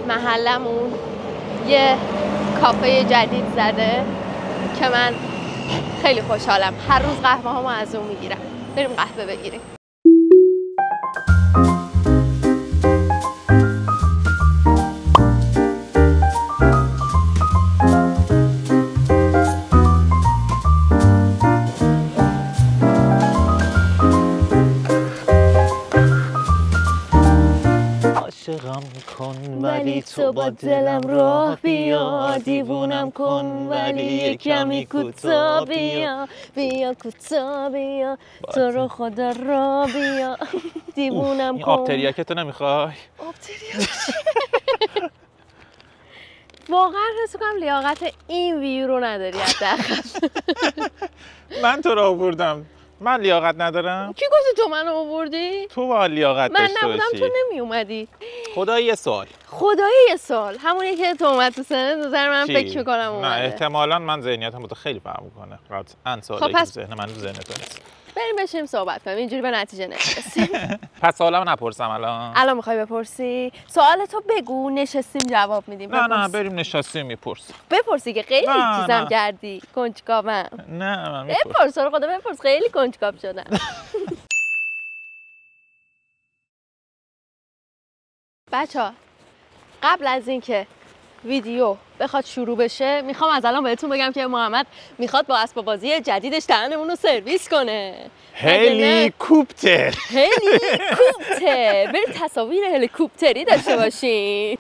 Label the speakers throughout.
Speaker 1: محلمون یه کافه جدید زده که من خیلی خوشحالم. هر روز قهوه هامو از اون میگیرم. بریم قهوه بگیریم.
Speaker 2: عاشقم کن ولی تو با دلم راه بیا، دیوونم کن ولی یه کمی کوتاه بیا، بیا کوتاه بیا، تو رو خدا را بیا، دیوونم کن. آب تریاکتو نمیخوای؟ آب تریاک
Speaker 1: واقعا حس کنم لیاقت این ویو رو نداری حداقل.
Speaker 2: من تو رو آوردم، من لیاقت ندارم؟
Speaker 1: کی گفت تو منو آوردی؟
Speaker 2: تو با لیاقت داشته باشی.
Speaker 1: من نبودم تو نمی اومدی.
Speaker 2: خدایی یه سوال.
Speaker 1: خدایی یه سوال. همونی که تو اومد تو سنه نظر من فکر میکنم اومده.
Speaker 2: نه احتمالاً من ذهنیتم تو خیلی فرق میکنه. قطعاً سوالی که ذهن من تو ذهن تو نیست.
Speaker 1: بریم بشینیم صحبت کنیم، اینجوری به نتیجه نمیرسیم.
Speaker 2: پس سوالمو نپرسم الان.
Speaker 1: الان میخوای بپرسی؟ سوال تو بگو، نشستیم جواب میدیم.
Speaker 2: نه بریم نشستیم میپرسم.
Speaker 1: بپرسی که خیلی چیزم کردی. کنجکاوم.
Speaker 2: نه من
Speaker 1: بپرس، رو خدا بپرس، خیلی کنجکاو شدم. بچه‌ها قبل از اینکه ویدیو بخواد شروع بشه میخوام از الان بهتون بگم که محمد میخواد با اسباب بازی جدیدش دهنمون رو سرویس کنه.
Speaker 2: هلیکوپتر.
Speaker 1: هلیکوپتر. برید تصاویر هلیکوپتری داشته باشین.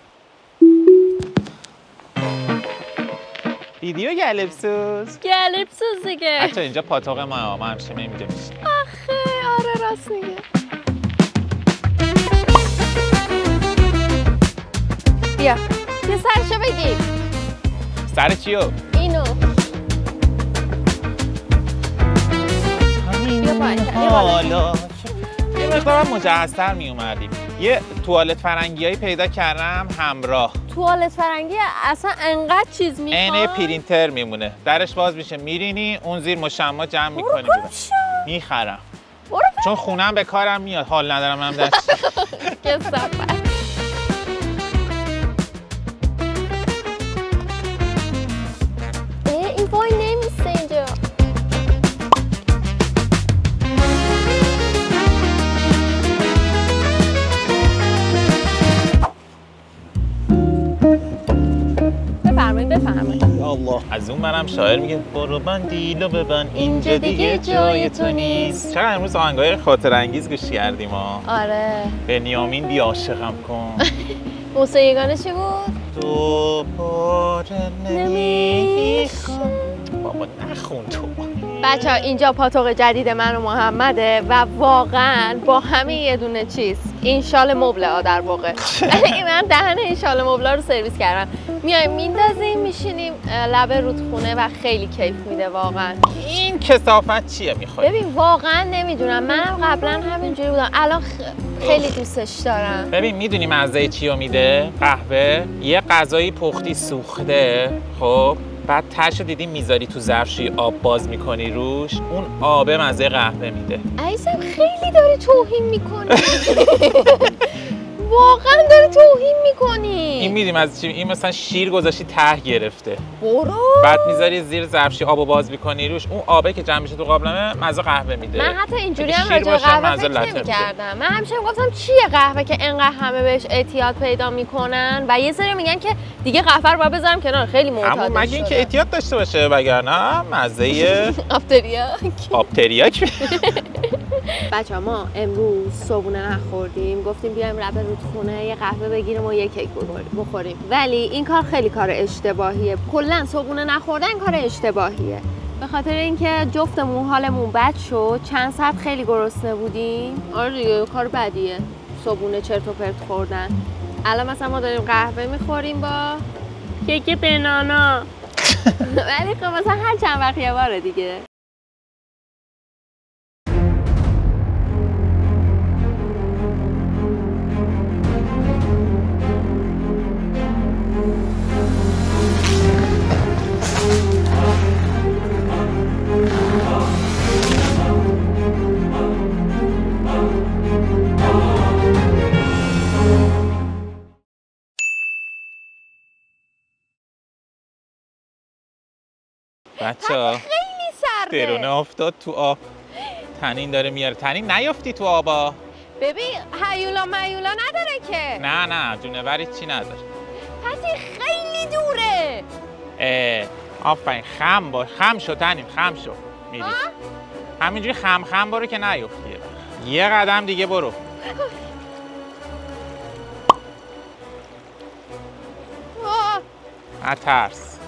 Speaker 2: ویدیو گلبسوز.
Speaker 1: گلبسوز دیگه.
Speaker 2: حتی اینجا پاتوق ما همیشه اینجا میشیم.
Speaker 1: آخه آره راست میگه. بیا یه سرشو بگیر.
Speaker 2: سر چیو؟
Speaker 1: اینو.
Speaker 2: حالا یه مقدارم مجهزتر می اومدیم. یه توالت فرنگیایی پیدا کردم همراه.
Speaker 1: توالت فرنگی اصلا انقدر چیز میخواد.
Speaker 2: عین پرینتر میمونه، درش باز میشه میرینی اون زیر مشما جمع میکنی میخرم. چون خونم به کارم میاد، حال ندارم من دست.
Speaker 1: کثافت. این وای نمیسته اینجا. بفرمایید.
Speaker 2: الله. از اون منم شاعر میگه برو بندیلو ببن اینجا دیگه جای تو نیست. چرا امروز آهنگای خاطر انگیز گوش کردیم ها؟
Speaker 1: آره.
Speaker 2: بنیامین بی عاشقم کن.
Speaker 1: موسیقیگانه چی بود؟
Speaker 2: دوباره نمیخوام. بابا نخون تو.
Speaker 1: بچه ها اینجا پاتوق جدید من و محمده و واقعا با همین یه دونه چیز، این شال مبله ها در واقع. من دهن این شال مبله رو سرویس کردم. میایم میندازیم میشینیم لبه رودخونه و خیلی کیف میده واقعا.
Speaker 2: این کثافت چیه میخوای؟
Speaker 1: ببین واقعا نمیدونم، منم قبلا همینجوری بودم، الان خیلی دوستش دارم.
Speaker 2: ببین میدونی مزه چیو میده؟ قهوه یه غذایی پختی سوخته، خب بعد تاشو دیدی میذاری تو ظرفشویی آب باز میکنی روش، اون آبه مزه قهوه میده.
Speaker 1: عزیزم خیلی داری توهین میکنی. واقعا داری توهین میکنی.
Speaker 2: این میدیم از چی؟ این مثلا شیر گذاشتی ته گرفته.
Speaker 1: برو.
Speaker 2: بعد میذاری زیر ظرفشویی آبو باز میکنی روش، اون آبه که جمع میشه تو قابلمه مزه قهوه میده.
Speaker 1: من حتی اینجوری هم راجع به قهوه فکر نمی‌کردم. من همیشه میگفتم چیه قهوه که انقدر همه بهش اعتیاد پیدا میکنن و یه سری میگن که دیگه قهوه رو باید بذارم کنار، خیلی معتاد شده.
Speaker 2: مگه اینکه اعتیاد داشته باشه، وگرنه مزه آب تریاک.
Speaker 1: بچه‌ها ما امروز صبحونه نخوردیم، گفتیم بیایم لب رودخونه یه قهوه بگیریم و یه کیک بخوریم، ولی این کار خیلی کار اشتباهیه. کلا صبحونه نخوردن کار اشتباهیه، به خاطر اینکه جفتمون حالمون بد شد، چند ساعت خیلی گرسنه بودیم. آره دیگه کار بدیه صبحونه چرت و پرت خوردن. الان مثلا ما داریم قهوه میخوریم با کیک بنانا. ولی خب مثلا هر چند وقت یه باره دیگه.
Speaker 2: بچه‌ها
Speaker 1: خیلی سرده.
Speaker 2: درونه افتاد تو آب. تنین داره میاره. تنین نیافتی تو آبا.
Speaker 1: ببین هیولا میولا نداره که.
Speaker 2: نه جونوری چی نداره.
Speaker 1: پس این خیلی دوره.
Speaker 2: آفرین خم شو تنین خم شو میری. همینجوری خم برو که نیافتی. یه قدم دیگه برو. نترس.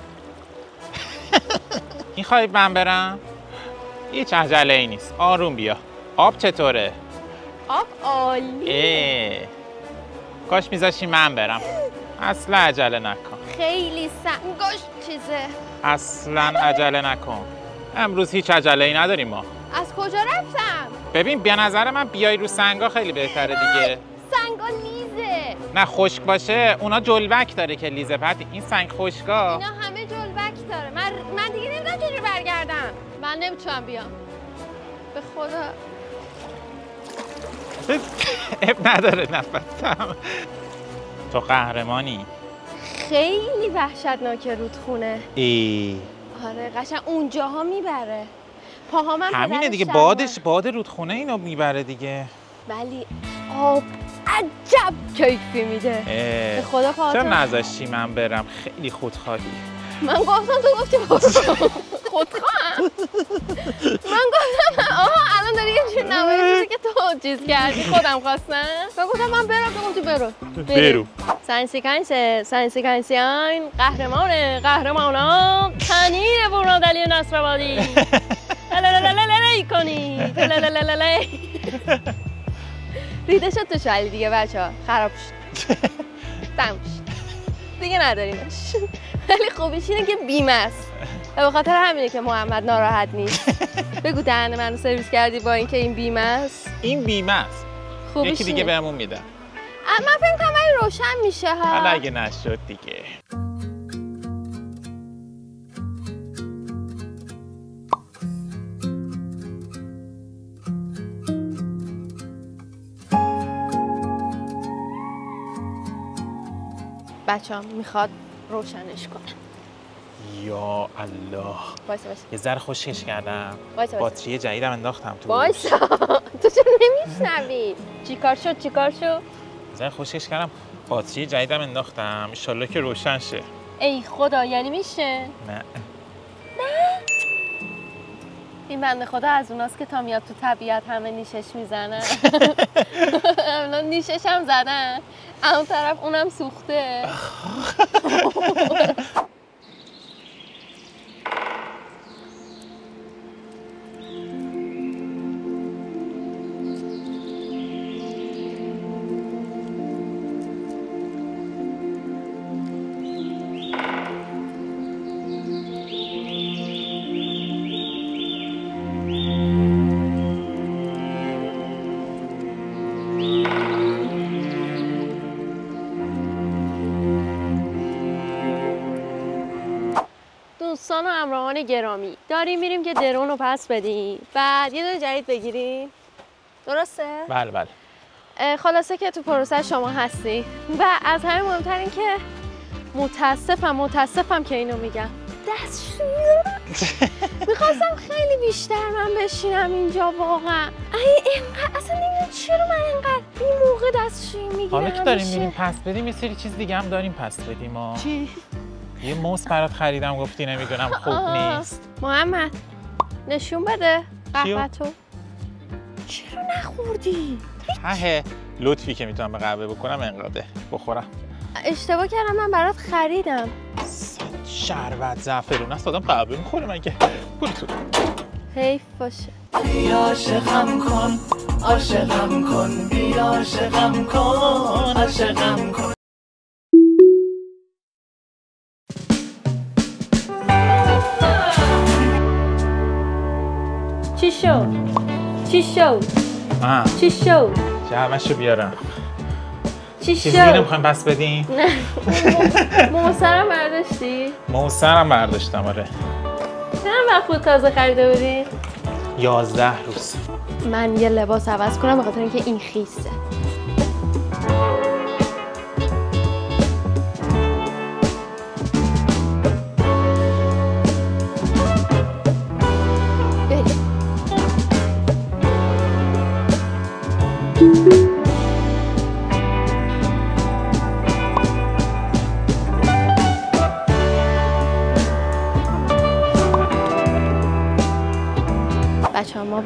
Speaker 2: میخوای من برم؟ هیچ عجله ای نیست. آروم بیا. آب چطوره؟
Speaker 1: آب عالی.
Speaker 2: کاش میذاشی من برم. اصلا عجله نکن.
Speaker 1: خیلی سنگاش چیزه.
Speaker 2: اصلا عجله نکن. امروز هیچ عجله ای نداریم ما.
Speaker 1: از کجا رفتم؟
Speaker 2: ببین به نظر من بیای رو سنگا خیلی بهتره دیگه.
Speaker 1: سنگا لیزه.
Speaker 2: نه خشک باشه اونا جلبک داره که لیزه. پتی این سنگ خشکا
Speaker 1: اینا همه جلبک داره. من دیگه نمیدونم چجوری برگردم. من نمیتونم بیام. به خدا.
Speaker 2: اب نداره نفسم. تو قهرمانی.
Speaker 1: خیلی وحشتناکه رودخونه.
Speaker 2: ای
Speaker 1: آره قشنگ اونجاها میبره. پاهام هم
Speaker 2: همینه دیگه. باد رودخونه اینو میبره دیگه.
Speaker 1: ولی آب عجب کیفی میده. به خدا
Speaker 2: چرا نذاشتی من برم؟ خیلی خودخواهی.
Speaker 1: من گفتم تو گفتی برو. خودخواهم. من گفتم آها الان داری یه جور نمایشی که تو چیز کردی خودم خواستم. من گفتم من برم تو گفتی برو. ساینسیکانسیان قهرمانا تنین برادلی نصرآبادی. لالالالالالای کنی. ریده شد تو شالی دیگه بچه‌ها. خراب شد. تموم شد. دیگه نداریمش. ولی خوبیش اینه که بیمه است. و به خاطر همینه که محمد ناراحت نیست. بگو دهن منو سرویس کردی با اینکه این بیمه است.
Speaker 2: این بیمه است. یکی دیگه بهمون میدن.
Speaker 1: من فکر کنم ولی روشن میشه ها.
Speaker 2: حالا اگه نشد دیگه.
Speaker 1: بچه‌ها میخواد روشنش کنه.
Speaker 2: یا الله.
Speaker 1: وایسا.
Speaker 2: یه ذره خشکش کردم.
Speaker 1: وایسا.
Speaker 2: باتری جدیدم انداختم تو.
Speaker 1: وایسا. تو چرا نمیشنوی؟ چیکار شد؟
Speaker 2: ذره خشکش کردم. باتری جدیدم انداختم. ان شاءالله که روشن شه.
Speaker 1: ای خدا یعنی میشه؟
Speaker 2: نه.
Speaker 1: این بنده خدا از اوناست که تا میاد تو طبیعت همه نیشش میزنن. اونا نیشش هم زدن. اون طرف اونم سوخته. دوستان و همراهان گرامی داریم میریم که درون رو پس بدیم بعد یه دونه جدید بگیریم. درسته؟
Speaker 2: بله.
Speaker 1: خلاصه که تو پروسه شما هستی و از همه مهمتر این که متاسفم که اینو میگم میخواستم خیلی بیشتر من بشینم اینجا واقعا. اینقدر اصلا نمیدونم چرا من اینقدر این موقع دستشویی میگیرم.
Speaker 2: حالا که داریم میریم پس بدیم یه سری چیز دیگه هم داریم پس بدیم.
Speaker 1: چی؟
Speaker 2: یه موز برات خریدم گفتی نمیدونم خوب نیست.
Speaker 1: محمد نشون بده قهوه‌تو. چرا نخوردی؟
Speaker 2: لطفی که میتونم به قهوه بکنم انقدر بخورم.
Speaker 1: اشتباه کردم من برات خریدم.
Speaker 2: شربت زعفرون است آدم قهوه میخوره مگه؟ برو تو.
Speaker 1: حیف باشه.
Speaker 3: بیا عاشقم کن بیا عاشقم کن.
Speaker 1: چی شد؟
Speaker 2: جمعشو بیارم.
Speaker 1: چی
Speaker 2: چیزی نمیخوایم پس بدیم؟
Speaker 1: نه. موسرم برداشتی؟
Speaker 2: موسرم برداشتم آره.
Speaker 1: چند وقت بود تازه خریده بودی؟
Speaker 2: 11 روز.
Speaker 1: من یه لباس عوض کنم به خاطر اینکه این خیسه.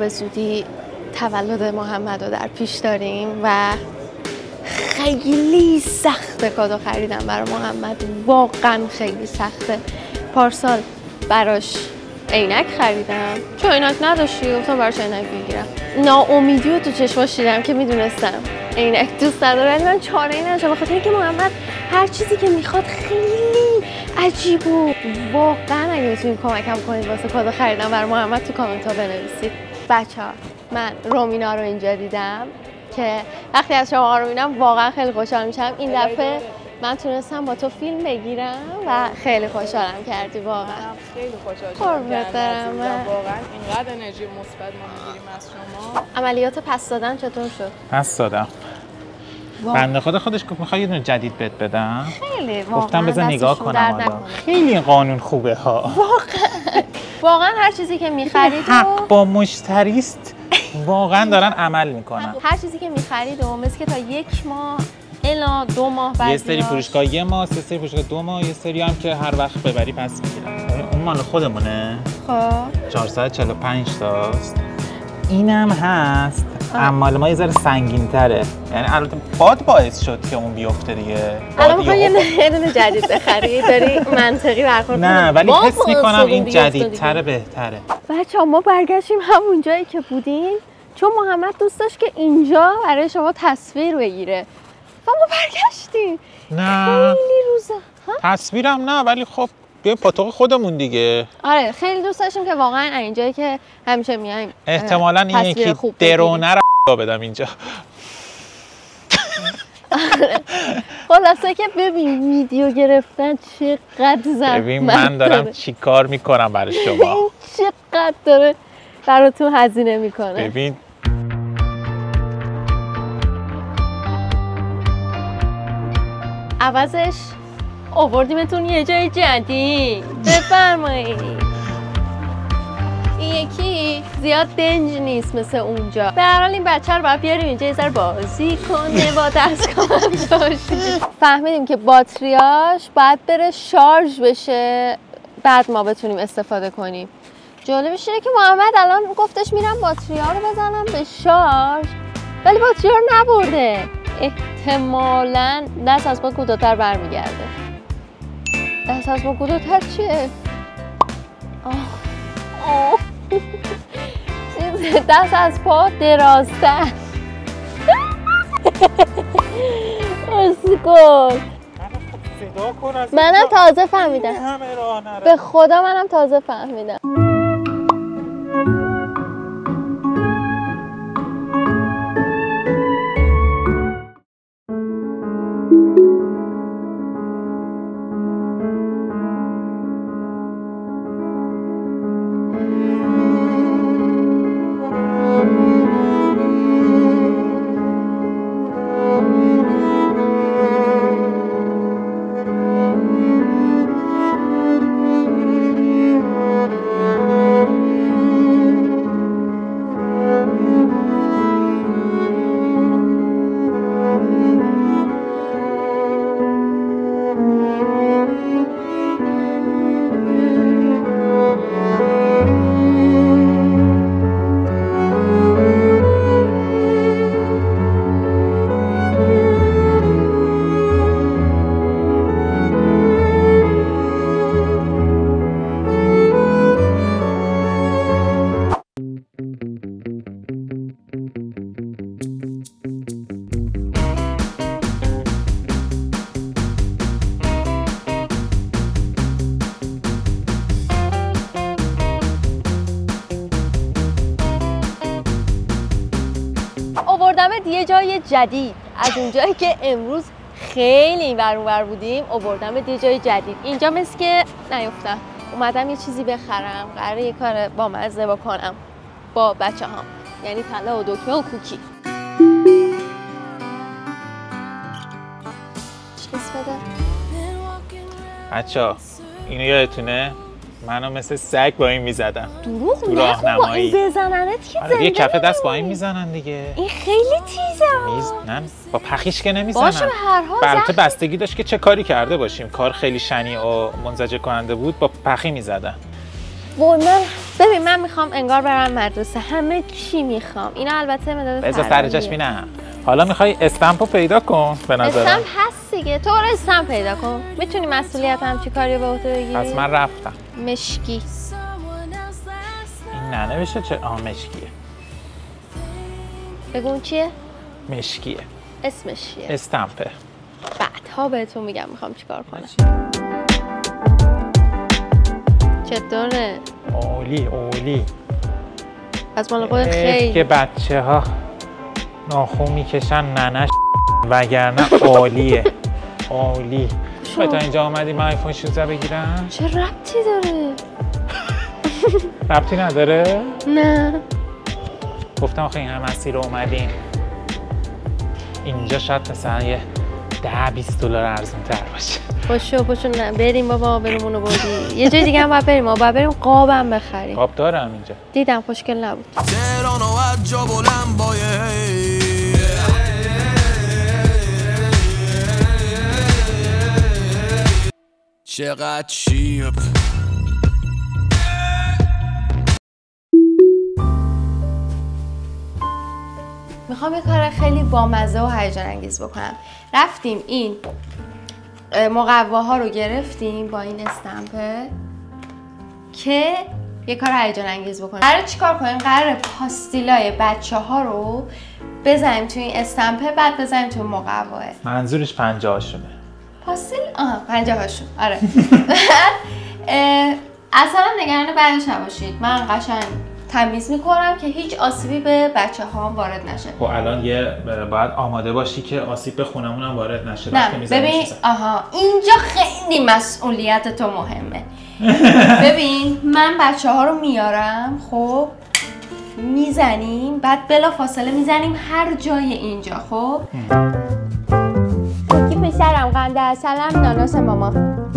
Speaker 1: به زودی تولد محمد رو در پیش داریم و خیلی سخته کادو خریدم برای محمد، واقعا خیلی سخته. پارسال براش عینک خریدم چون عینک نداشتی، گفتم براش عینک بگیرم. ناامیدی رو تو چشماش دیدم که میدونستم عینک دوست نداره، ولی من چاره‌ای نداشتم به خاطر اینکه محمد هر چیزی که میخواد خیلی عجیب و واقعا اگه میتونید کمکم کنید واسه کادو خریدم برای محمد تو کامنت ها بنویسید. بچه‌ها من رومینا رو اینجا دیدم که وقتی از شما رو میبینم واقعا خیلی خوشحال میشم. این دفعه من تونستم با تو فیلم بگیرم و خیلی خوشحالم کردی واقعا.
Speaker 4: خیلی خوشحال شدم
Speaker 1: واقعا
Speaker 4: اینقدر انرژی مثبت ما میگیریم از شما.
Speaker 1: عملیات پس دادن چطور شد؟
Speaker 2: پس دادم. بنده خودش گفت میخوای یه دونه جدید بهت بدم.
Speaker 1: خیلی واقعا
Speaker 2: گفتم بذار نگاه کنم حالا. خیلی قانون خوبه ها.
Speaker 1: واقعا هر چیزی که می‌خرید
Speaker 2: حق با مشتریست. واقعا دارن عمل میکنن.
Speaker 1: هر چیزی که می‌خرید و مثل که تا 1 ماه الا 2 ماه بعد
Speaker 2: یه سری فروشگاه 1 ماه، 3 سری فروشگاه 2 ماه، یه سری هم که هر وقت ببری پس میگیرن. اون مال خودمونه.
Speaker 1: خب
Speaker 2: 445 تاست. اینم هست. اما ما یه ذره سنگین‌تره. یعنی البته باد باعث شد که اون بیفته دیگه.
Speaker 1: الان می‌خوای یه دونه جدید بخری، داری منطقی برخورد کنی.
Speaker 2: نه ولی حس می‌کنم این جدیدتره بهتره.
Speaker 1: بچه‌ها ما برگشتیم همون جایی که بودیم چون محمد دوست داشت که اینجا برای شما تصویر بگیره. و ما برگشتیم.
Speaker 2: نه
Speaker 1: خیلی روزا.
Speaker 2: تصویرم نه ولی خب بیایم پاتوق خودمون دیگه.
Speaker 1: آره خیلی دوست داشتیم که واقعا اینجایی که همیشه میایم
Speaker 2: احتمالاً این یکی درونه رو بدم اینجا.
Speaker 1: خلاصه که ببین ویدیو گرفتن چقدر زحمت.
Speaker 2: ببین من دارم چی کار میکنم برای شما.
Speaker 1: چقدر داره براتون هزینه میکنه.
Speaker 2: ببین
Speaker 1: عوضش آوردیمتون یه جای جدید. بفرمایید. این یکی زیاد دنج نیست مثل اونجا. به هر حال این بچه رو باید بیاریم اینجا یه ذره بازی کنه با دستگاهش. فهمیدیم که باتریاش باید بره شارژ بشه بعد ما بتونیم استفاده کنیم. جالبش اینه که محمد الان گفتش میرم باتریا رو بزنم به شارژ ولی باتریا رو نبرده. احتمالاً دست از پا کوتاه‌تر برمیگرده. دست از پا کوتاه‌تر چیه؟ دست از پا درازتر. اسکل. منم تازه فهمیدم. به خدا منم تازه فهمیدم. آوردمت یه جای جدید از اونجایی که امروز خیلی این ور اون ور بودیم. آوردمت یه جای جدید. اینجا مثل که نیفتم اومدم یه چیزی بخرم، قراره یه کار بامزه بکنم با بچه هم، یعنی طلا و دکمه و کوکی. چیز بده
Speaker 2: بچه‌ها اینو یادتونه منو مثل سگ با این میزدن
Speaker 1: دروغ
Speaker 2: تو راهنمایی.
Speaker 1: این بزننت که
Speaker 2: آره یه کف دست با این میزنن دیگه.
Speaker 1: این خیلی تیزه.
Speaker 2: نه با پخیش که نمیزنن.
Speaker 1: باشه به هر حال
Speaker 2: البته بستگی داشت که چه کاری کرده باشیم. کار خیلی شنیع و منزجر کننده بود با پخی میزدن.
Speaker 1: وای من ببین من میخوام انگار برم مدرسه، همه چی میخوام. اینا البته مداد
Speaker 2: بذار سر جاش بینم. حالا میخوای استمپو پیدا کن به نظرم.
Speaker 1: استمپ هست دیگه، تو برو استمپ پیدا کن. میتونی مسئولیت هم چی کاری به عهده بگیری؟
Speaker 2: پس من رفتم.
Speaker 1: مشکی.
Speaker 2: این ننوشته چه؟ مشکیه.
Speaker 1: بگو اون چیه؟
Speaker 2: مشکیه.
Speaker 1: اسمش چیه؟
Speaker 2: استمپه.
Speaker 1: بعدها بهتون میگم میخوام چیکار کنم. چطوره؟
Speaker 2: اولی.
Speaker 1: پس مال خود خیلی
Speaker 2: که بچه ها ناخون میکشن ننش وگرنه عالیه. عالی. تو تا اینجا آمدی من آیفون 16 بگیرم؟
Speaker 1: چه ربطی داره؟
Speaker 2: ربطی نداره؟
Speaker 1: نه.
Speaker 2: گفتم آخه این هم مسیر رو اومدیم اینجا شاید مثلا یه 10-20 دلار ارزون تر باشه.
Speaker 1: پاشو نه بریم بابا، بریم اونو بردی. یه جای دیگه هم باید بریم، باید بریم قابم بخریم.
Speaker 2: قاب دارم اینجا.
Speaker 1: دیدم خوشگل نبود.
Speaker 3: چقدر شیپ
Speaker 1: میخوام یه کار خیلی بامزه و هیجان انگیز بکنم. رفتیم این مقواها رو گرفتیم با این استمپه که یه کار هیجان انگیز بکنیم. قراره چیکار کنیم؟ قراره پاستیلای بچه ها رو بزنیم توی این استمپه، بعد بزنیم توی مقواه.
Speaker 2: منظورش 50 هاشونه.
Speaker 1: پاستیل 50 هاشون. آره. اصلا نگران بعدش نباشید، من قشنگ تمیز میکنم که هیچ آسیبی به بچه ها وارد نشه.
Speaker 2: خب الان باید آماده باشی که آسیب به خونمون هم وارد نشه.
Speaker 1: نه ببین اینجا خیلی مسئولیت تو مهمه. ببین من بچه ها رو میارم، خب میزنیم، بعد بلا فاصله میزنیم هر جای اینجا. خب کوکی پسرم، قند اصلم، ناناس ماما.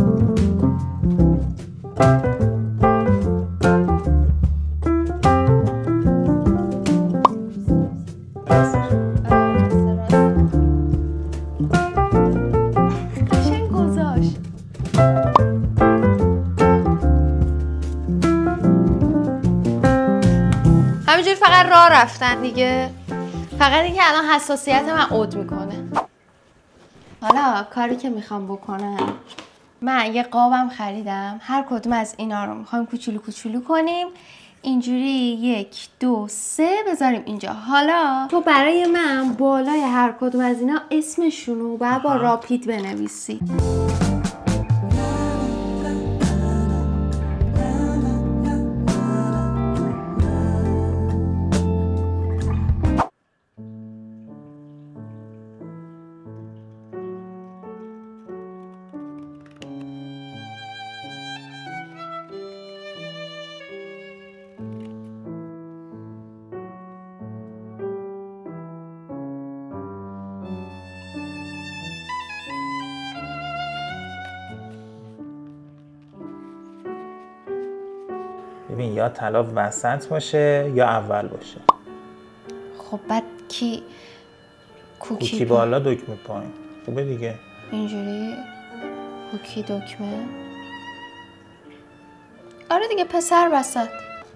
Speaker 1: همینجوری فقط راه رفتن دیگه، فقط اینکه الان حساسیت من عود میکنه. حالا کاری که میخوام بکنم، من یه قابم خریدم، هر کدوم از اینا رو میخوایم کوچولو کوچولو کنیم، اینجوری 1 2 3 بذاریم اینجا. حالا تو برای من بالای هر کدوم از اینا اسمشون رو باید با راپید بنویسی.
Speaker 2: ببین یا طلا وسط باشه یا اول باشه.
Speaker 1: خب بعد کی کوکی
Speaker 2: بالا دکمه پایین. خوبه دیگه
Speaker 1: اینجوری کوکی دکمه. آره دیگه پسر وسط.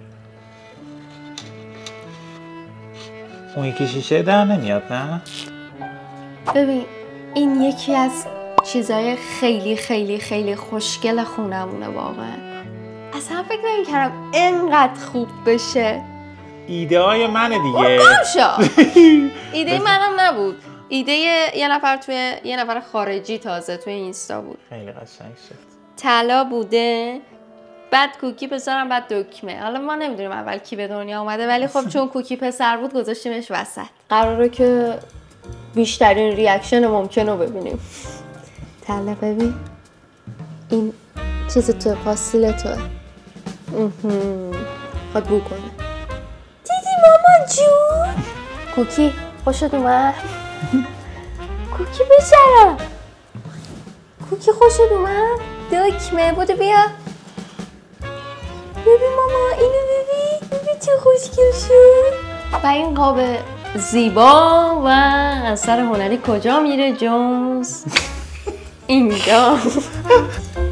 Speaker 2: اون یکی شیشه در نمیاد نه؟
Speaker 1: ببین این یکی از چیزای خیلی خیلی خیلی خوشگل خونمونه واقعا. اصلا فکر نمی‌کردم اینقدر خوب بشه.
Speaker 2: ایده های منه دیگه.
Speaker 1: ایده منم نبود. ایده یه نفر خارجی تازه توی اینستا بود.
Speaker 2: خیلی قشنگ شد.
Speaker 1: طلا بوده، بعد کوکی پسرم، بعد دکمه. حالا ما نمیدونیم اول کی به دنیا اومده، ولی خب چون کوکی پسر بود گذاشتیمش وسط. قراره که بیشترین ریاکشن ممکن رو ببینیم. طلا ببین این چیز تو پاستیل توه. خواهد بو کنه. دیدی مامان جون؟ کوکی خوشت اومد؟ کوکی بچرم، کوکی خوشت اومد؟ دکمه بوده بیا ببین ماما، اینو ببین چه خوشگل شد. و این قاب زیبا و اثر هنری کجا میره جونز؟ اینجا.